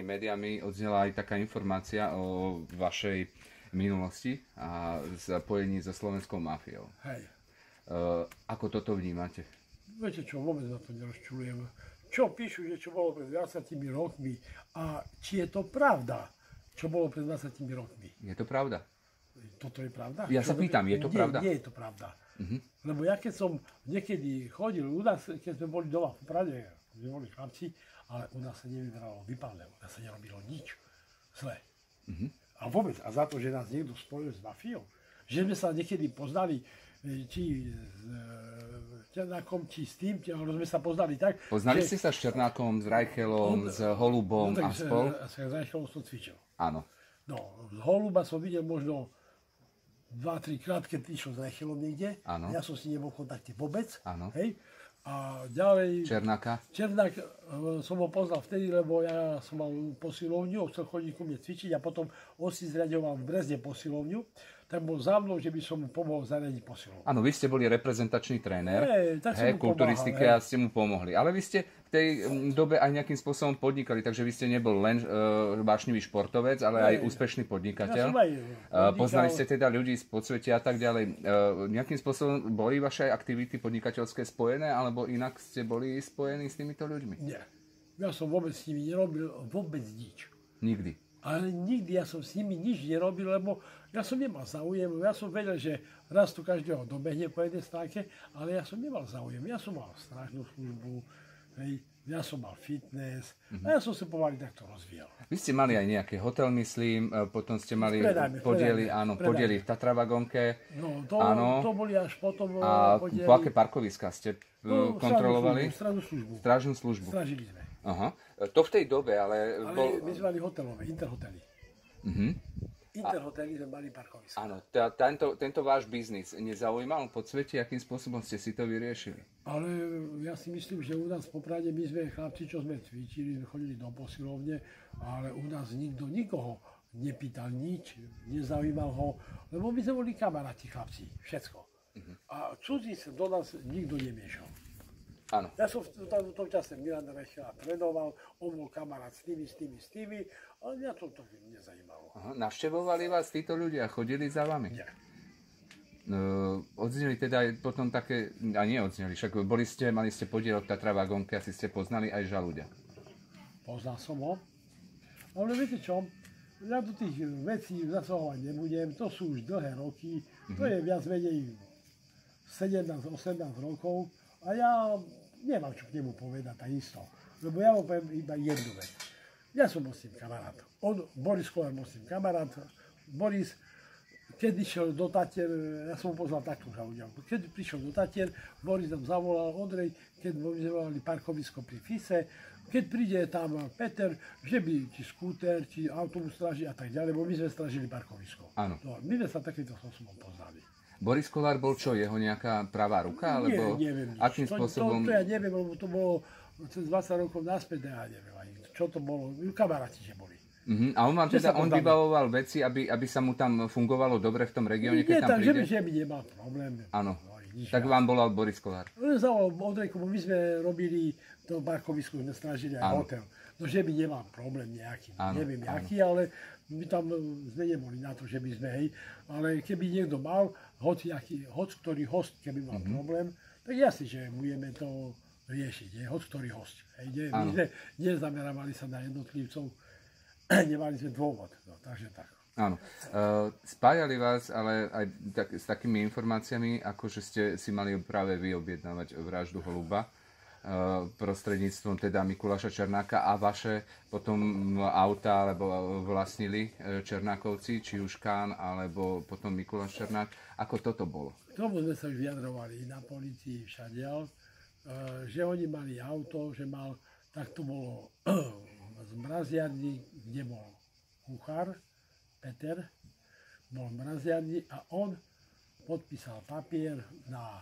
médiami odznela aj taká informácia o vašej minulosti a zapojení so slovenskou mafiou. Hej. Ako toto vnímate? Viete čo, vôbec na to nerozčulujem. Čo píšu, že čo bolo pred 20 rokmi a či je to pravda, čo bolo pred 20 rokmi. Je to pravda? Toto je pravda? Ja sa pýtam, je to pravda? Nie je to pravda. Lebo ja keď som niekedy chodil u nás, keď sme boli doma v Prade, sme boli chlapci, ale u nás sa nevyberalo vypálne, u nás sa nerobilo nič zle. A vôbec, a za to, že nás niekto spojil s mafiou, že sme sa niekedy poznali, či s Černákom, či s tým, ale sme sa poznali tak, Poznali ste sa s Černákom, s Rajchelom, s Holubom a spol? S Rajchelom som cvičil. Áno. No, z Holuba som videl možno 2-3 krát, keď išiel s Rajchelom niekde. Áno. Ja som s ním nebol v kontakte vôbec. Áno. Hej. A ďalej... Černáka? Černák som ho poznal vtedy, lebo ja som mal posilovňu, chcel chodiť ku mne cvičiť a potom on si zriaďoval v Brezne posilovňu, tak bol za mnou, že by som mu pomohol zariadiť posilovňu. Áno, vy ste boli reprezentačný tréner, tak som mu kulturistike pomáhal, a ste mu pomohli. Ale vy ste v tej dobe aj nejakým spôsobom podnikali, takže vy ste nebol len vášnivý športovec, ale aj úspešný podnikateľ. Ja som aj podnikal. Poznali ste teda ľudí z podsvetia a tak ďalej. Nejakým spôsobom boli vaše aktivity podnikateľské spojené, alebo inak ste boli spojení s týmito ľuďmi? Nie. Ja som vôbec s nimi nerobil vôbec nič. Nikdy. Ale nikdy ja som s nimi nič nerobil, lebo ja som nemal záujem. Ja som vedel, že raz tu každého dobehne po jednej stránke, ale ja som nemal záujem. Ja som mal strážnu službu, hej, ja som mal fitness a ja som sa pomaly takto rozvíjal. Vy ste mali aj nejaký hotel, myslím, potom ste mali podiely v Tatravagonke. No, to boli až potom a podiely. po aké parkoviská ste kontrolovali? Strážnu službu. Strážili sme. Aha. To v tej dobe, ale my sme mali hotelové, interhotely. Interhotely sme mali parkoviska. Áno, tento váš biznis nezaujímal v podsvete, akým spôsobom ste si to vyriešili? Ale ja si myslím, že u nás v Poprade my sme chlapci, čo sme cvičili, sme chodili do posilovne, ale u nás nikto nikoho nepýtal nič, nezaujímal ho, lebo my sme boli kamaráti chlapci, všetko. A cudzí sa do nás nikto nemiešal. Áno. Ja som v tom čase Milana Rechela trénoval, on bol kamarát s tými, ale mňa to nezajímalo. Aha, navštevovali vás títo ľudia, chodili za vami? Nie. Odzneli teda aj potom také, a nie odzneli, však mali ste podiel v Tatravagonke, asi ste poznali aj Žaluďa. Poznal som ho, ale viete čo, ja do tých vecí zasahovať nebudem, to sú už dlhé roky, to je viac menej 17-18 rokov a ja nemám čo k nemu povedať takisto, lebo ja mu poviem iba jednu vec. Ja som bol s tým kamarát, Boris Kolár bol s tým kamarát, Boris, keď išiel do Tatier, ja som ho poznal takto Žaluďanku, keď prišiel do Tatier, Boris nám zavolal, Ondrej, keď sme mali parkovisko pri Fise, keď príde tam Peter, že by či skúter, či autobus stráži a tak ďalej, bo my sme strážili parkovisko. Áno. No, my sme sa takýmto spôsobom poznali. Boris Kolár bol čo, jeho nejaká pravá ruka? Alebo neviem nič. Akým spôsobom? To ja neviem, lebo to bolo cez 20 rokov naspäť, ja neviem ani, čo to bolo, kamaráti, že boli. A on vám teda, vybavoval veci, aby sa mu tam fungovalo dobre v tom regióne, keď tam príde? Že by nemal problém. Áno, tak vám volal Boris Kolár. On zavolal Ondrejku, bo my sme robili to parkovisko, sme strážili aj hotel. No, že by nemal problém nejaký, neviem aký, ale my tam sme neboli na to, že by sme, hej, ale keby niekto mal, hoď ktorý host, keby mal problém, tak jasne, že budeme to riešiť, hoď ktorý host. Hej, my sme nezamerávali sa na jednotlivcov, nemali sme dôvod, no, takže tak. Áno. Spájali vás ale aj s takými informáciami, ako že ste si mali práve vy objednávať vraždu Holuba prostredníctvom teda Mikuláša Černáka a vaše potom auta, alebo vlastnili Černákovci, či už Kán, alebo potom Mikuláš Černák. Ako toto bolo? K tomu sme sa už vyjadrovali na polícii všadiaľ, že oni mali auto, že tak to bolo z mraziarny, kde bol kuchár, Peter, bol mraziarni a on podpísal papier na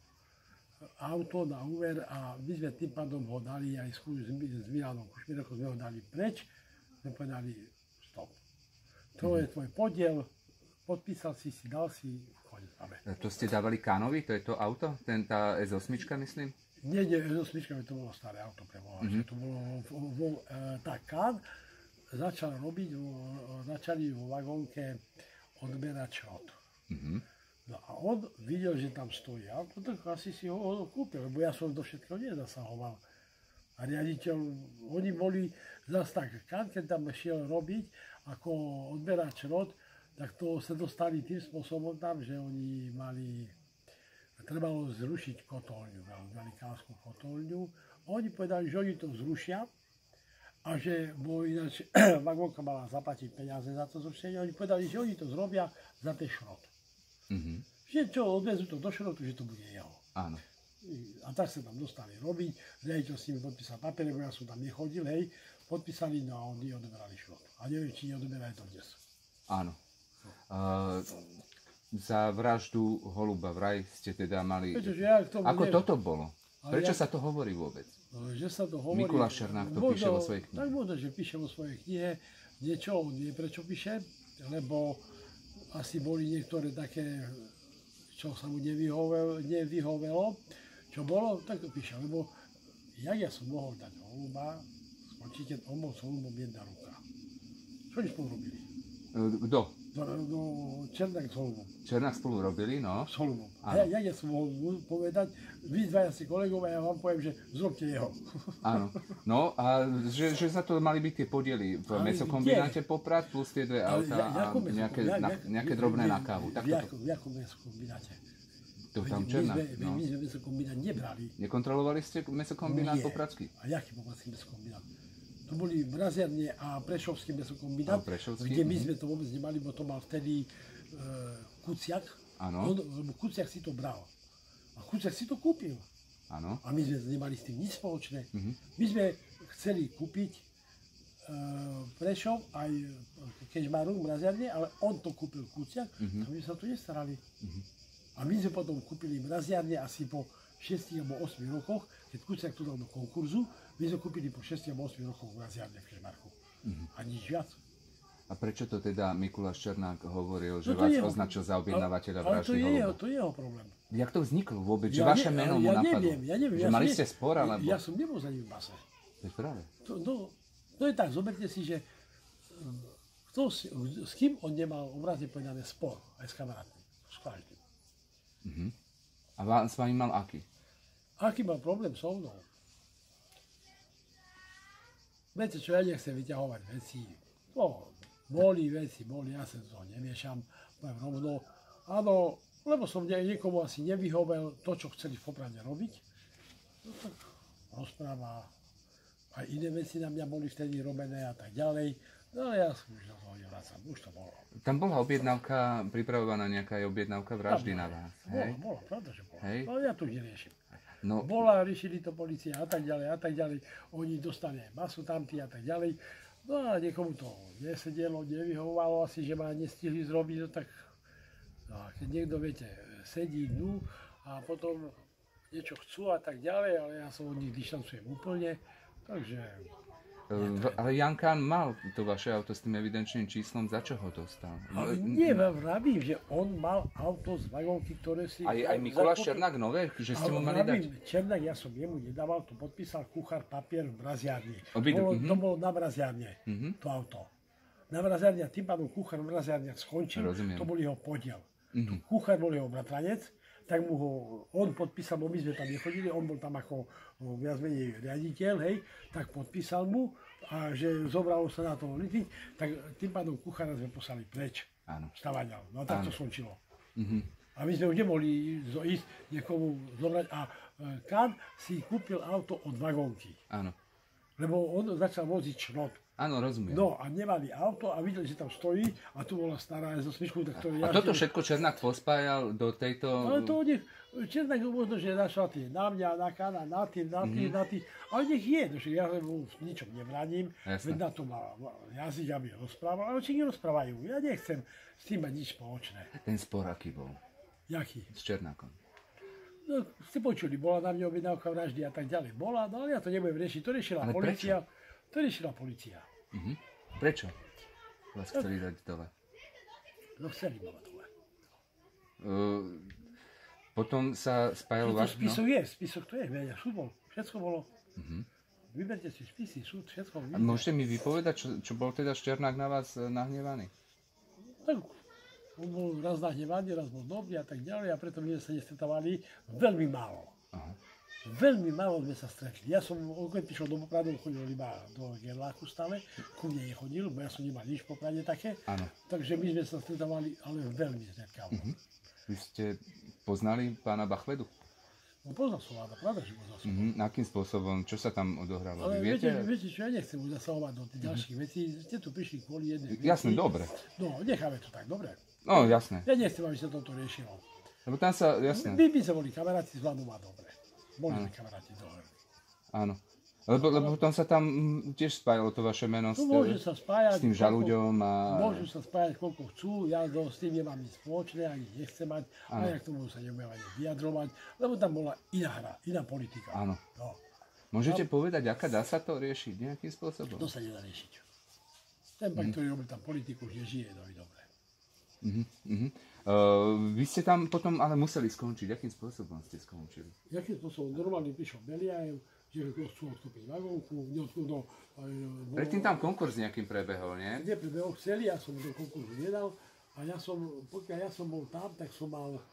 auto, na úver a my sme tým pádom ho dali aj s Milanom Kušmírokom, sme ho dali preč, sme povedali stop. To je tvoj podiel, podpísal si, dal si, konec máme. To ste dávali Kánovi, to je to auto? Tá S8, myslím? Nie, S8, to bolo staré auto pre voláče, to bolo tak Kán, začali vo vagónke odberať šrot. Mhm. No a on videl, že tam stojí auto, tak asi si ho kúpil, lebo ja som do všetkého nezasahoval. A riaditeľ, oni boli zase tak, keď tam šiel robiť ako odberač šrot, tak to sa dostali tým spôsobom tam, že oni trebalo zrušiť kotolňu, velikánsku kotolňu. Oni povedali, že oni to zrušia a že ináč vagónka mala zaplatiť peniaze za to zrušenie. Oni povedali, že oni to zrobia za ten šrot. Mhm. Že čo, odvezú to do šrotu, že to bude jeho. Áno. A tak sa tam dostali robiť, riaditeľ s nimi podpísal papier, lebo ja som tam nechodil, hej, podpísali, no a oni odoberali šrot. A neviem, či neodoberajú to dnes. Áno. Za vraždu Holuba vraj ste teda mali... Ako toto bolo? Prečo sa to hovorí vôbec? Že sa to hovorí... Mikuláš Černák to píše vo svojej knihe. Tak možno, že píše vo svojej knihe. Niečo on vie, prečo píše, lebo asi boli niektoré také, čo sa mu nevyhovelo, čo bolo, tak to píše. Lebo jak ja som mohol dať Holuba, skončíte, on bol s Holubom jedna ruka. Čo oni spolu robili? Kto? Černák s Holubom. Černák spolu robili, no. S Holubom. A ja som mohol povedať, vy dvaja si kolegov a ja vám poviem, že zrobte jeho. Áno. No a že sa to mali byť tie podiely v mesokombináte Poprad plus tie dve autá a nejaké drobné na kávu. V jakom mesokombináte? To tam Černák. My sme mesokombinát nebrali. Nekontrolovali ste mesokombinát Popradský? A jaký Popradský mesokombinát? To boli Mraziarne a Prešovský mesokombinát, kde my sme to vôbec nemali, bo to mal vtedy Kuciak. Áno. Lebo Kuciak si to bral. A Kuciak si to kúpil. Áno. A my sme nemali s tým nič spoločné. My sme chceli kúpiť Prešov aj Kežmarok, Mraziarne, ale on to kúpil Kuciak a my sa to nestarali. A my sme potom kúpili Mraziarne asi po 6 alebo 8 rokoch, keď Kuciak to dal do konkurzu, my sme kúpili po 6 alebo 8 rokoch Mraziarne v Kežmarku. A nič viac. A prečo to teda Mikuláš Černák hovoril, že vás označil za objednávateľa vraždy Holuba? To je jeho problém. Jak to vzniklo vôbec, že vaše meno mu napadlo? Ja neviem. Že mali ste spor, alebo... Ja som nebol za ním v base. To je práve. To je tak, zoberte si, že s kým on nemal obrazne povedané spor, aj s kamarátmi, s každým. A s vami mal aký? Aký mal problém so mnou? Viete čo, ja nechcem vyťahovať veci. Boli veci, ja sa to nemiešam, poviem rovno. Áno, lebo som niekomu asi nevyhovel to, čo chceli v Poprade robiť. No tak rozpráva. Aj iné veci na mňa boli vtedy robené a tak ďalej. No ja som už do toho nevracam, už to bolo. Tam bola objednávka, pripravovaná nejaká objednávka vraždy na vás, hej? Bola, pravda, že bola. Hej. No ja to už neriešim. No. Bola, riešili to polícia a tak ďalej. Oni dostali masu tamtí a tak ďalej. No a niekomu to nesedelo, nevyhovovalo asi, že ma nestihli zrobiť, no tak no a keď niekto, viete, sedí dnu a potom niečo chcú a tak ďalej, ale ja sa od nich dištancujem úplne, takže... Ale Jan Kahn mal to vaše auto s tým evidenčným číslom, za čo ho dostal? Ale nie, vravím, že on mal auto z vagónky, ktoré si... Aj Mikuláš Černák nové, že ste mu mali dať? Černák, ja som jemu nedával, to podpísal kuchár papier v Mraziarni. To bolo na Mraziarne, to auto. Na Mraziarni, a tým pádom kuchár v Mraziarniach skončil, to bol jeho podiel. Kuchár bol jeho bratranec, tak mu ho on podpísal, bo my sme tam nechodili, on bol tam ako viac menej riaditeľ, hej, tak podpísal mu a že zobralo sa na to Litviť, tak tým pádom kuchára sme poslali preč. Áno. Stavaňal. No a tak to skončilo. A my sme už nemohli ísť niekomu zobrať a Kahn si kúpil auto od vagónky. Áno. Lebo on začal voziť šrot. Áno, rozumiem. No a nemali auto a videli, že tam stojí a tu bola stará zo smyčku, tak to A toto všetko Černák pospájal do tejto... Ale to od nich, Černák možno, že našla tie na mňa, na Kahna, na tých, ale nech je, že ja mu v ničom nebránim, veď na to má jazyk, aby rozprával, ale či nerozprávajú, ja nechcem s tým mať nič spoločné. Ten spor aký bol? Jaký? S Černákom. No, ste počuli, bola na mňa objednávka vraždy a tak ďalej. Bola, no ale ja to nebudem riešiť, to riešila polícia. To riešila polícia. Prečo vás chceli dať dole? No chceli ma dole. Potom sa spájalo váš... Spisok je, spisok to je, vedia, súd bol, všetko bolo. Vyberte si spisy, sú všetko A vidieť. môžete mi vypovedať, čo bol teda Šternák na vás nahnevaný? Tak, on bol raz nahnevaný, raz bol dobrý a tak ďalej a preto my sme sa nestretávali veľmi málo. Aha. Veľmi málo sme sa stretli. Ja som, keď prišiel do Popradu, chodil iba do Gerláku stále, ku mne nechodil, bo ja som nemal nič v Poprade také. Áno. Takže my sme sa stretávali, ale veľmi zriedkavo. Vy ste poznali pána Bachvedu? No poznal som Vláda, pravda, že poznal som. Akým spôsobom? Čo sa tam odohrávalo? Ale Vy viete čo, ja nechcem už zasahovať do tých ďalších vecí. Ste tu prišli kvôli jednej veci. Jasné, dobre. No, necháme to tak, dobre. No, jasné. Ja nechcem, aby sa toto riešilo. Lebo tam sa, jasné. My by sme boli kamaráti s Vladom a dobre. Boli sme kamaráti dobre. Áno. Lebo potom sa tam tiež spájalo to vaše meno Tu môže sa spájať, s tým žalúďom a... môžu sa spájať koľko chcú, ja s tým nemám nič spoločné, ani nechcem mať, a ja k tomu sa nebudem ani vyjadrovať, lebo tam bola iná hra, iná politika. Áno. No, Môžete povedať, aká dá sa to riešiť nejakým spôsobom? to sa nedá riešiť. Ten pán, ktorý robil tam politiku, už nežije, no i dobre. Vy ste tam potom ale museli skončiť. Akým spôsobom ste skončili? Jakým spôsobom normálne prišiel Beliajev, že chcú odstúpiť vagónku, Predtým tam konkurs nejakým prebehol, nie? neprebehol, chceli, ja som do konkurzu nedal a ja som, pokiaľ ja som bol tam, tak som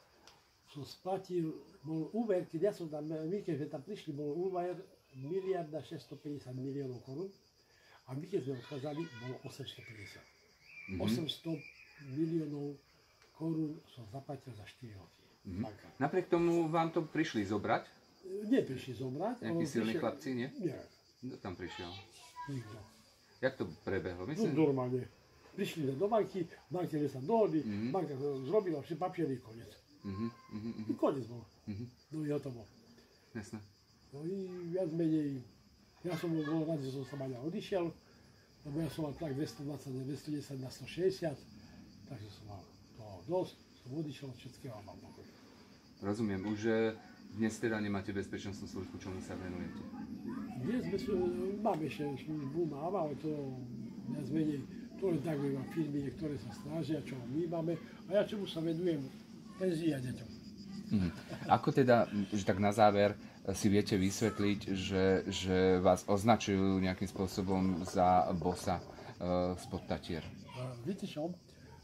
splatil, bol úver, keď ja som tam, my keď sme tam prišli, bol úver 1 650 000 000 korún a my keď sme odchádzali, bolo 850. 800 miliónov korún som zaplatil za 4 roky. Napriek tomu vám to prišli zobrať? Neprišli zomrať. Nejakí silní chlapci, nie? Nie, Kto tam prišiel? nikto. Jak to prebehlo? No Myslím, normálne. Prišli sme do banky, v banke sme sa dohodli, banka to zrobila, všetko papiery, koniec. I koniec bol. No i hotovo. jasné. No i viac menej, ja som bol rád, že som sa Maďa odišiel, lebo ja som mal tlak 220, 210 na 160, takže som mal toho dosť, som odišiel od všetkého a mám pokoj. Rozumiem. Už dnes teda nemáte bezpečnostnú službu, čomu sa venujete? Dnes máme ešte službu, ale to viac menej, to len tak iba firmy, ktoré sa snažia, čo my máme, a ja čomu sa venujem, penzii a deťom. Ako teda, že tak na záver, si viete vysvetliť, že vás označujú nejakým spôsobom za bossa spod Tatier? Viete čo?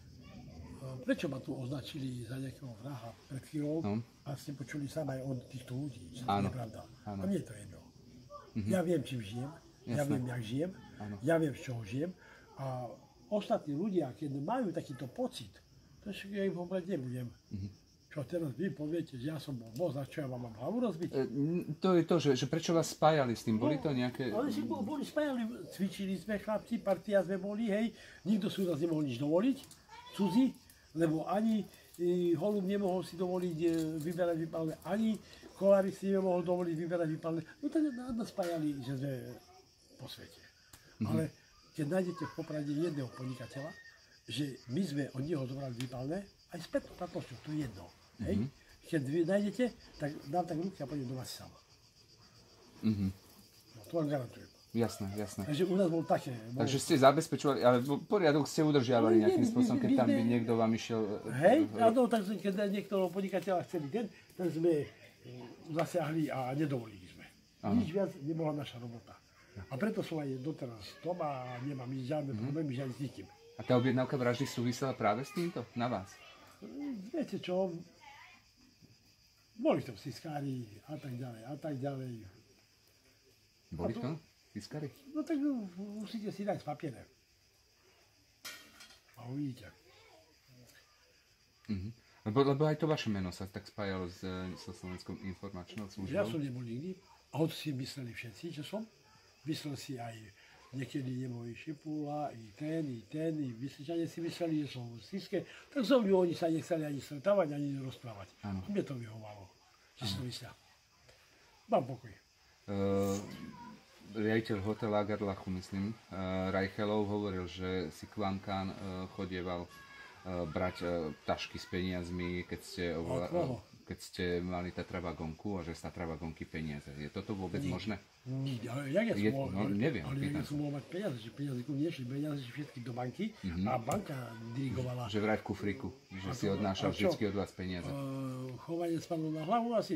Prečo ma tu označili za nejakého vraha pred chvíľou? No. A ste počuli sám aj od týchto ľudí, že to Áno. je pravda. Áno. A mne je to jedno. Ja viem, čím žijem, ja Jasné. viem, jak žijem, ja viem, z čoho žijem. A ostatní ľudia, keď majú takýto pocit, to však ja im povedať nebudem. Čo teraz vy poviete, že ja som bol boss, a čo ja vám mám hlavu rozbiť? To je to, že prečo vás spájali s tým? Boli to nejaké... Ale si boli spájali, cvičili sme chlapci, partia sme boli, hej, nikto si u nás nemohol nič dovoliť, cudzí, lebo ani holub nemohol si dovoliť vyberať vypálne, ani kolárик si nemohol dovoliť vyberať vypálne. No tak nás spájali, že sme po svete. Ale keď nájdete v Poprade jedného podnikateľa, že my sme od neho zobrali vypálne, aj spätnou platnosťou, to je jedno. Hej? Keď vy nájdete, tak dám tak ruky a pôjdem do vás sám. No, to vám garantujem. Jasné, jasné. Takže u nás bol také. Takže ste zabezpečovali, ale poriadok ste udržiavali No, nejakým my- spôsobom, keď my tam by sme- niekto vám išiel... Hej, áno, takže keď niektorého podnikateľa chceli ten sme zasiahli a nedovolili sme. Nič viac nebola naša robota. A preto som aj doteraz doma a nemám žiadne problémy, žiadne s nikým. A tá objednávka vraždy súvisela práve s týmto? Na vás? Viete čo, boli to siskári a tak ďalej, a tak ďalej. Boli to? Fiskari? No tak musíte si dať papiere. A uvidíte. Lebo aj to vaše meno sa tak spájalo so Slovenskou informačnou službou. Ja som nebol nikdy, a hoď si mysleli všetci, že som. Myslel si aj niekedy nemôj Šipula, i ten, i Vysličania si mysleli, že som v Siske, tak so mnou oni sa nechceli ani stretávať, ani rozprávať. Áno. Mne to vyhovalo, že si to myslia. Mám pokoj. Riaditeľ hotela Garlachu, myslím, Rajchelov hovoril, že si k vám Kán chodieval brať tašky s peniazmi, keď ste mali Tatra vagónku a že z Tatra vagónky peniaze. Je toto vôbec možné? Ale jak ja som mohol, neviem, ale jak ja pýtam som mohol mať peniaze, že peniaze ku mne šli, peniaze šli všetky do banky a banka dirigovala. Že vraj v kufriku, že si odnášal a čo? vždycky od vás peniaze. Chovanie spadlo na hlavu asi.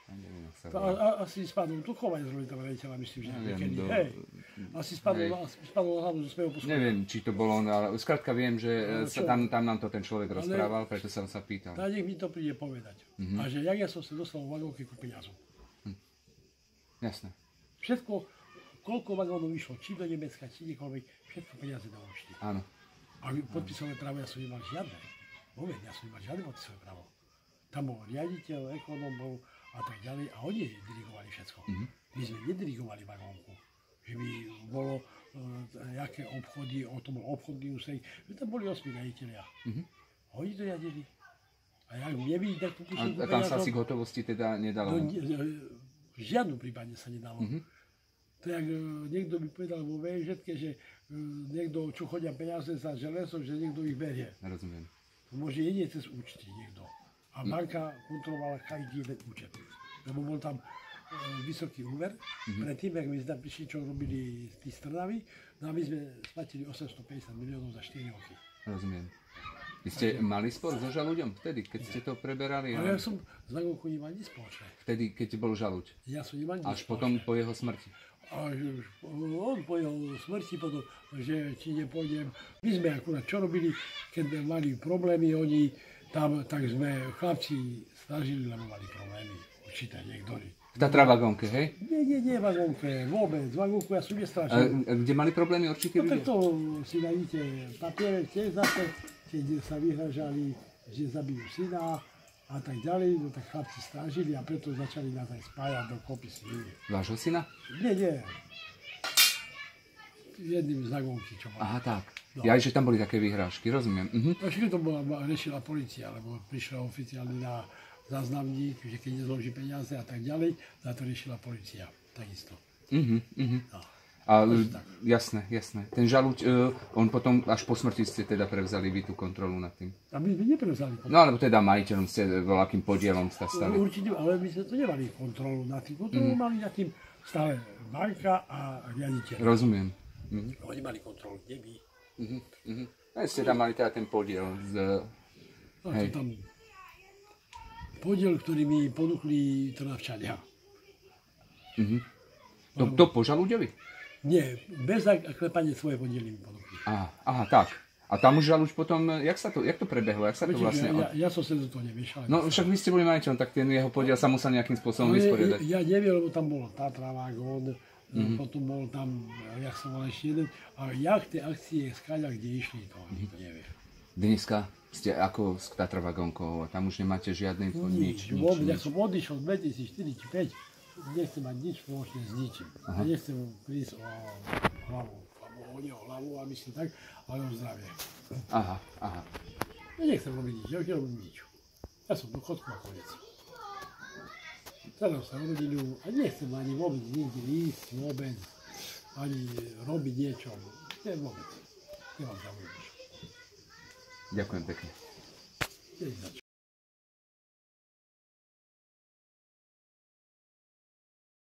Asi spadol Tuchova, nezrobili tam rejiteľa, myslím, že niekedy, Neviem, hej. Asi spadol hlavu zo svojho posluchu. Neviem, či to bolo on, ale skrátka viem, že tam nám to ten človek rozprával, preto som sa pýtal. Tak nech mi to príde povedať. A že jak ja som sa dostal v vagónke ku peniazom. Jasné. Všetko, koľko vagónov vyšlo, či do Nemecka, či niekoľvek, všetko peniaze na účty. Áno. A podpisové právo ja som nemal žiadne. Vôbec, ja som nemal žiadne podpisové právo. Tam bol riaditeľ, ekonóm bol a tak ďalej a oni dirigovali všetko. My sme nedirigovali vagónku. Že by bolo jaké obchody, to bol obchodný úsek, že tam boli 8 riaditeľia. Oni to riadili. A jak nevidí, tak to píšu. A tam sa asi k hotovosti teda nedalo? V žiadnom prípade sa nedalo. To jak niekto by povedal vo VŽetke, že niekto, čo chodia peniaze za železo, že niekto ich berie. Rozumiem. To môže jedine cez účty niekto. A banka kontrolovala každý jeden účet. Lebo bol tam vysoký úver. Predtým, jak my sme prišli, čo robili z tých Trnavy, no a my sme splatili 850 miliónov za 4 roky. Rozumiem. Vy ste mali spor so Žaluďom vtedy, keď ste to preberali? Ale ja som s Vagónkou nemal nič spoločné. Vtedy, keď bol Žaluď? Ja som nemal nič až potom po jeho smrti? A on po jeho smrti potom, že či nepôjdem. My sme akurát čo robili, keď mali problémy, oni tam, tak sme chlapci snažili, lebo mali problémy. Určite niektorí. V Tatra vagónke, hej? Nie vagónke, vôbec. Vagónku ja som nestrašil. Kde mali problémy určite ľudia? No tak to si nájdete papiere, tiež zase, keď sa vyhražali, že zabijú syna a tak ďalej, no tak chlapci strážili a preto začali nás aj spájať do kopy s nimi. Vášho syna? Nie. Jedným z vagónky, čo bol. Aha, tak. No. Ja, že tam boli také vyhrážky, rozumiem. No všetko to riešila policia, lebo prišla oficiálne na záznamník, že keď nezloží peniaze a tak ďalej, za to riešila policia, takisto. No. A, jasné. Ten Žaluď, on potom až po smrti ste teda prevzali vy tú kontrolu nad tým. A my sme neprevzali kontrolu. No alebo teda majiteľom ste voľakým podielom sa stali. Určite, ale my sme to nemali kontrolu nad tým. Kontrolu mali nad tým stále banka a riaditeľ. Rozumiem. Oni mali kontrolu, nie my. A ste tam mali teda ten podiel z... No, to tam podiel, ktorý mi ponúkli Trnavčania. To po Žaluďovi? Nie, bez klepania svoje podiely mi ponúkli. Aha, tak. A tam už Žaluď potom, jak to prebehlo? Jak sa to vlastne... Ja som sa do toho neviešal. No však vy ste boli majiteľom, tak ten jeho podiel sa musel nejakým spôsobom vysporiadať. Ja neviem, lebo tam bolo Tatra vagón, potom bol tam, jak som mal ešte jeden, ale jak tie akcie skáďa, kde išli, to nikto nevie. Dneska ste ako s Tatra vagónkou a tam už nemáte žiadny nič. Ja som odišiel v 2004 či 5, nechcem mať nič spoločné s ničím. Ja nechcem prísť o hlavu, o hlavu a myslím tak, ale o zdravie. Aha. Ja nechcem robiť nič, ja nechcem robiť nič. Ja som dôchodku a konec. Staram sa o rodinu a nechcem ani vôbec nikde ísť, vôbec, ani robiť niečo. Nie vôbec. Nemám záujem. Ďakujem pekne.